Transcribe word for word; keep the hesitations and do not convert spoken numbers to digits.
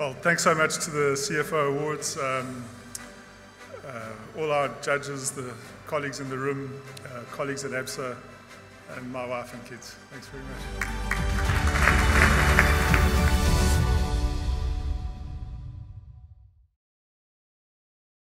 Well, thanks so much to the C F O Awards, um, uh, all our judges, the colleagues in the room, uh, colleagues at Absa, and my wife and kids. Thanks very much.